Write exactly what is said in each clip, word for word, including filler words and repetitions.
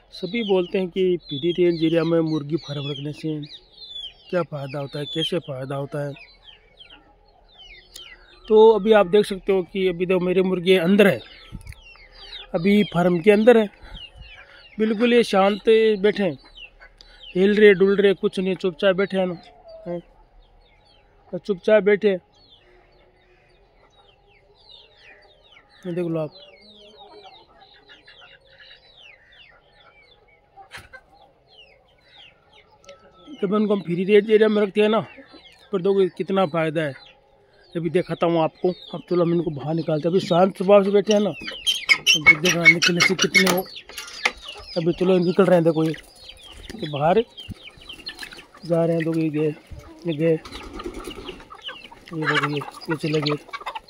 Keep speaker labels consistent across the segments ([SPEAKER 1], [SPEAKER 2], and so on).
[SPEAKER 1] सभी बोलते हैं कि पीरी रेंज एरिया में मुर्गी फार्म रखने से क्या फ़ायदा होता है, कैसे फ़ायदा होता है। तो अभी आप देख सकते हो कि अभी तो मेरे मुर्गे अंदर है, अभी फार्म के अंदर है, बिल्कुल ये शांत बैठे हैं, हिल रहे डुल रहे कुछ नहीं, चुपचाप बैठे हैं ना, हैं चुपचाप बैठे। देख लो आप, जब उनको हम फ्री रेंज एरिया में रखते हैं ना, पर देखो कितना फ़ायदा है। अभी दिखाता हूँ आपको। अब चलो हम इनको बाहर निकालते हैं, अभी शांत स्वभाव से बैठे हैं ना, अब देखना निकलने से कितने हो। अभी चलो निकल रहे हैं, देखो ये तो बाहर जा रहे हैं, देखो ये गए, ये गए, ये देखो ये ये चले गए,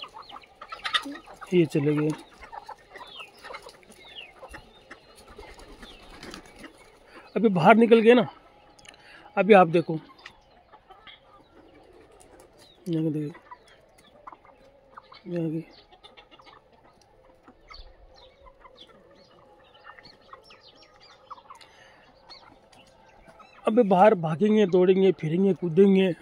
[SPEAKER 1] ये चले गए। अभी बाहर निकल गए ना, अभी आप देखो, यहाँ देखिए, यहाँ की अभी बाहर भागेंगे, दौड़ेंगे, फिरेंगे, कूदेंगे,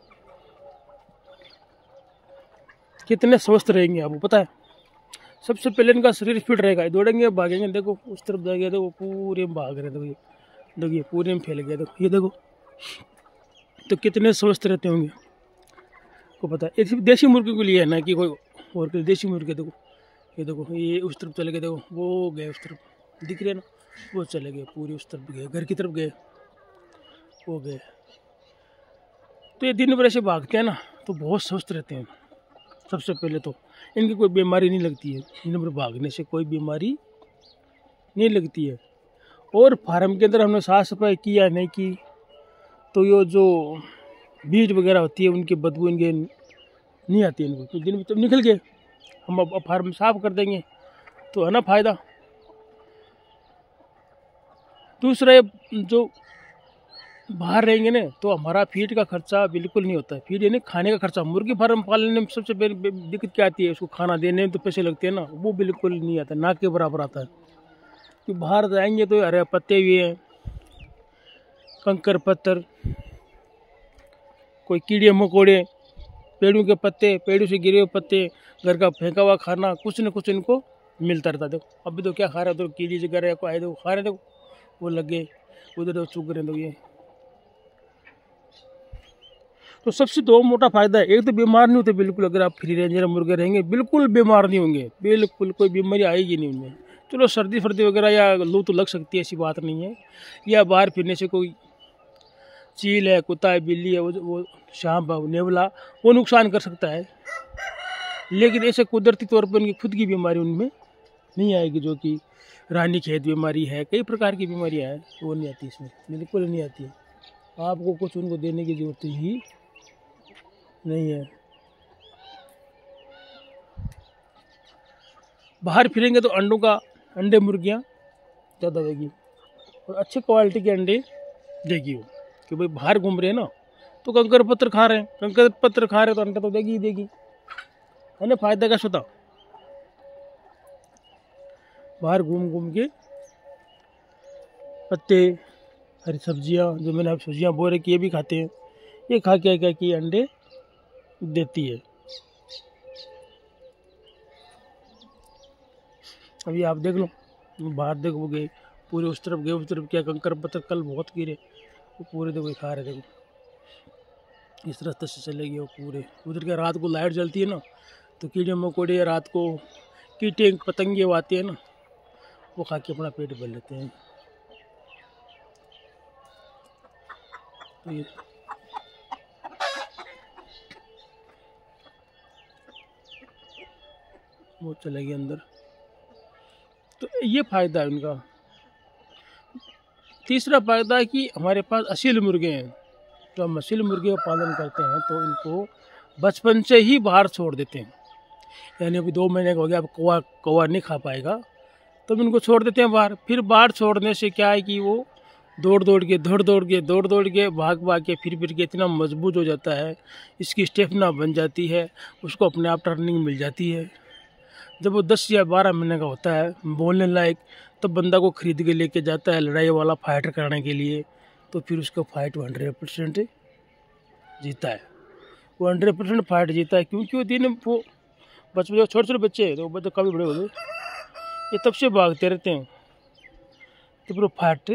[SPEAKER 1] कितने स्वस्थ रहेंगे आपको पता है। सबसे पहले इनका शरीर फिट रहेगा, दौड़ेंगे भागेंगे। देखो उस तरफ जाएंगे, देखो पूरे में भाग रहे, देखो ये देखो ये पूरे में फैल गया, देखो ये देखो, तो कितने स्वस्थ रहते होंगे को पता है। ये सिर्फ देसी मुर्गे के लिए है ना कि कोई और के देसी मुर्गे। देखो ये देखो, ये उस तरफ चले गए, देखो वो गए उस तरफ, दिख रहे ना, वो चले गए पूरे उस तरफ गए, घर की तरफ गए, वो गए। तो ये दिन भर ऐसे भागते हैं ना, तो बहुत स्वस्थ रहते हैं। सबसे पहले तो इनकी कोई बीमारी नहीं लगती है, दिन भर भागने से कोई बीमारी नहीं लगती है। और फार्म के अंदर हमने साफ सफाई किया नहीं की, तो ये जो बीज वगैरह होती है उनकी बदबू इनके नहीं आती है इनको, तो दिन में जब निकल गए हम अब फार्म साफ कर देंगे, तो है ना फ़ायदा। दूसरा जो बाहर रहेंगे ना, तो हमारा फीड का खर्चा बिल्कुल नहीं होता है। फीड यानी खाने का खर्चा, मुर्गी फार्म पालने में सबसे पहले दिक्कत क्या आती है, उसको खाना देने में तो पैसे लगते हैं ना, वो बिल्कुल नहीं आता, ना के बराबर आता है। कि बाहर जाएंगे तो हरे पत्ते भी हैं, कंकर पत्थर, कोई कीड़े मकोड़े, पेड़ों के पत्ते, पेड़ों से गिरे हुए पत्ते, घर का फेंका हुआ खाना, कुछ न कुछ इनको मिलता रहता। देखो अभी तो क्या खा रहे हो, तो कीड़ी से गिर को आए, देखो खा रहे, देखो वो लग गए उधर चुग रहे, तो ये तो सबसे दो मोटा फायदा है। एक तो बीमार नहीं होते बिल्कुल, अगर आप फ्री रेंज मुर्गे रहेंगे बिल्कुल बीमार नहीं होंगे, बिल्कुल कोई बीमारी आएगी नहीं उनमें। चलो सर्दी फर्दी वगैरह या लू तो लग सकती है, ऐसी बात नहीं है, या बाहर फिरने से कोई चील है, कुत्ता है, बिल्ली है, वो वो सांप नेवला वो नुकसान कर सकता है, लेकिन ऐसे कुदरती तौर पर उनकी खुद की बीमारी उनमें नहीं आएगी, जो कि रानी खेत बीमारी है, कई प्रकार की बीमारियां हैं, वो नहीं आती इसमें, बिल्कुल नहीं आती है। आपको कुछ उनको देने की जरूरत ही नहीं है। बाहर फिरेंगे तो अंडों का अंडे मुर्गियाँ ज़्यादा देगी और अच्छे क्वालिटी के अंडे देगी वो, कि भाई बाहर घूम रहे हैं ना, तो कंकर पत्थर खा रहे हैं, कंकर पत्थर खा रहे हैं तो अंडा तो देगी ही देगी, है ना। फायदा क्या होता, बाहर घूम घूम के पत्ते, हरी सब्जियां, जो मैंने आप सब्जियां बोल रहे कि ये भी खाते हैं, ये खा के क्या कि अंडे देती है। अभी आप देख लो, बाहर देखो वो गए पूरे उस तरफ गए, उस तरफ क्या कंकर पत्थर कल बहुत गिरे, वो पूरे देखो खा रहे, देखो इस रास्ते से चले गए वो पूरे उधर। क्या रात को लाइट जलती है ना, तो कीड़े मकोड़े रात को कीटे पतंगे वो आते हैं ना, वो खा के अपना पेट भर लेते हैं। तो ये वो चले गए अंदर, तो ये फायदा है उनका। तीसरा फायदा है कि हमारे पास असील मुर्गे हैं, तो हम असील मुर्गे का पालन करते हैं, तो इनको बचपन से ही बाहर छोड़ देते हैं। यानी अभी दो महीने का हो गया, अब कौवा कौवा नहीं खा पाएगा, तो हम इनको छोड़ देते हैं बाहर। फिर बाहर छोड़ने से क्या है कि वो दौड़ दौड़ के दौड़ दौड़ के दौड़ दौड़ के भाग भाग के फिर फिर के इतना मजबूत हो जाता है, इसकी स्टेमिना बन जाती है, उसको अपने आप टर्निंग मिल जाती है। जब वो दस या बारह महीने का होता है, बोलने लायक, तब बंदा को खरीद के लेके जाता है लड़ाई वाला फाइटर करने के लिए, तो फिर उसका फाइट हंड्रेड परसेंट जीता है। वो हंड्रेड परसेंट फाइट जीता है, क्योंकि वो दिन वो बचपन छोटे छोटे बच्चे हैं, तो बच्चे काफ़ी बड़े हो गए, ये तब से भागते रहते हैं, तो फिर वो फाइट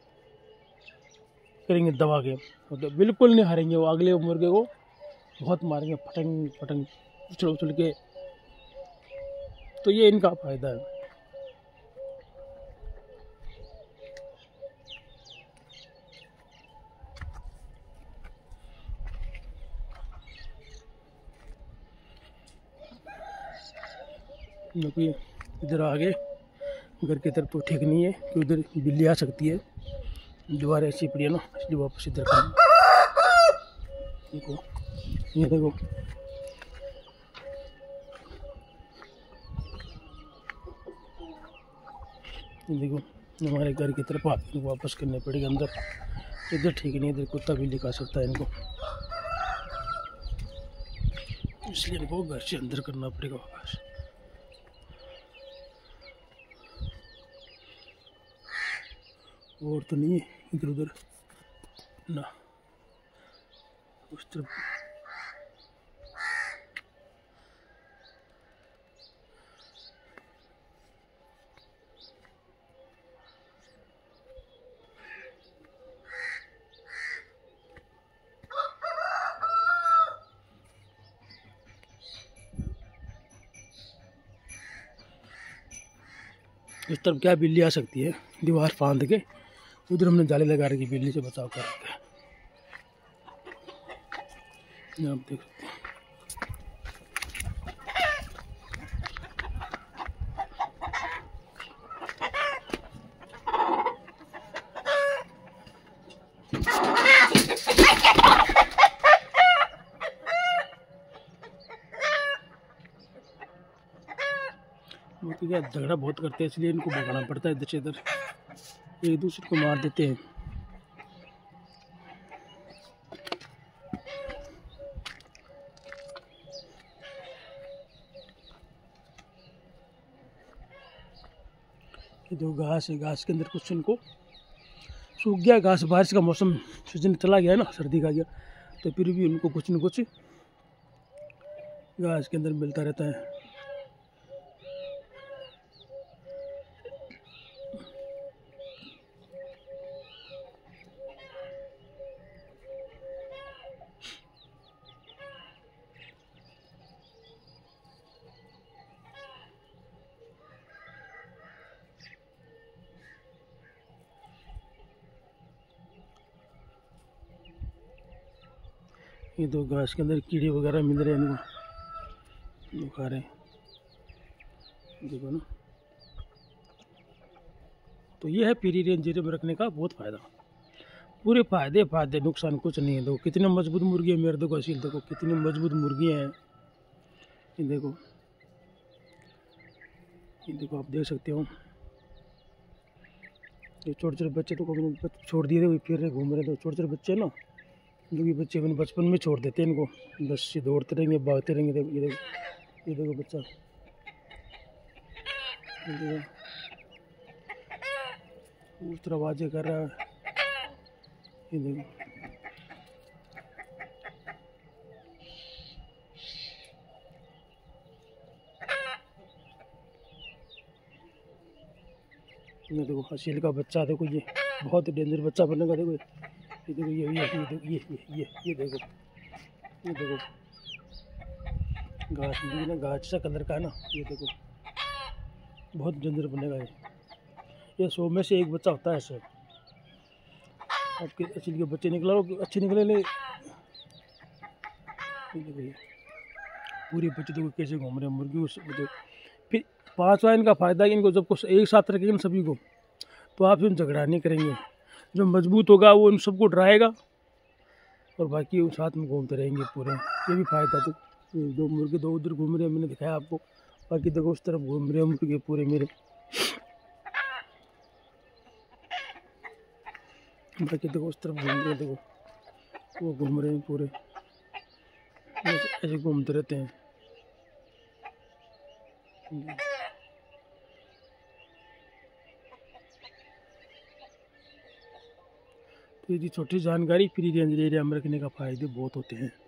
[SPEAKER 1] करेंगे दबा के, तो बिल्कुल नहीं हारेंगे। वो अगले मुर्गे को बहुत मारेंगे, फटंग फटंग उछल उछल के। तो ये इनका फायदा है। क्योंकि इधर आगे घर की तरफ तो ठीक नहीं है, कि उधर बिल्ली आ सकती है, दीवार ऐसी पड़ी है ना, इसलिए वापस इधर कर। देखो ये देखो, देखो हमारे घर की तरफ आके वापस करने पड़ेगा अंदर, इधर ठीक नहीं, इधर कुत्ता बिल्ली खा सकता है इनको, इसलिए इनको घर से अंदर करना पड़ेगा वापस। और तो नहीं है इधर उधर ना, उस तरफ इस तरफ क्या बिल्ली आ सकती है, दीवार फांद के, उधर हमने जाले लगा रखी बिल्ली से बचाव कर रखे। आप देख सकते हैं। वो क्या झगड़ा बहुत करते हैं, इसलिए इनको भगाना पड़ता है इधर से इधर, एक दूसरे को मार देते हैं। ये जो घास है, घास के अंदर कुछ इनको सूख गया घास, बारिश का मौसम सीजन चला गया है ना, सर्दी का गया, तो फिर भी उनको कुछ न कुछ घास के अंदर मिलता रहता है। ये तो घास के अंदर कीड़े वगैरह मिल रहे हैं इनको, जो खा रहे हैं, देखो ना। तो ये है पीरी रेंज में रखने का बहुत फ़ायदा, पूरे फायदे फायदे, नुकसान कुछ नहीं है। देखो कितने मजबूत मुर्गी है मेरे, देखो असील, देखो कितनी मजबूत मुर्गियाँ हैं, ये देखो, ये देखो आप देख सकते हो। ये छोटे छोटे बच्चे तो कभी छोड़ दिए थे, फिर रहे घूम रहे थे, छोटे छोटे बच्चे ना, जो कि बच्चे मैंने बचपन में छोड़ देते हैं इनको, बस से दौड़ते रहेंगे, भागते रहेंगे। देखो ये देखो, ये देखो बच्चा, ये देखो उस तरह आवाज़ें कर रहा है, ये देखो। ये देखो हसील का बच्चा, देखो ये बहुत डेंजर बच्चा बनेगा। देखो ये देखो, ये ये ये देखो, ये ये ये ये देखो, ये देखो घास भी ना, घास सा कलर का है ना, ये देखो बहुत डेंजर बनेगा ये। ये सौ में से एक बच्चा होता है ऐसे। आपके असील के बच्चे निकला अच्छे निकले ले, ये देखो ये पूरे बच्चे देखो कैसे घूम रहे हैं मुर्गी उस। फिर पाँचवा इनका फ़ायदा है, इनको जब कुछ एक साथ रखेंगे ना सभी को, तो आप उन झगड़ा नहीं करेंगे। जो मजबूत होगा वो उन सबको डराएगा, और बाकी वो साथ में घूमते रहेंगे पूरे। ये भी फ़ायदा। तो दो मुर्गे दो उधर घूम रहे हैं, मैंने दिखाया आपको, बाकी देखो उस तरफ घूम रहे हैं मुर्गे पूरे मेरे, बाकी देखो उस तरफ घूम रहे हैं, देखो वो घूम रहे हैं पूरे, ऐसे घूमते रहते हैं। तो ये छोटी जानकारी फ्री रेंज एरिया में रखने का फ़ायदे बहुत होते हैं।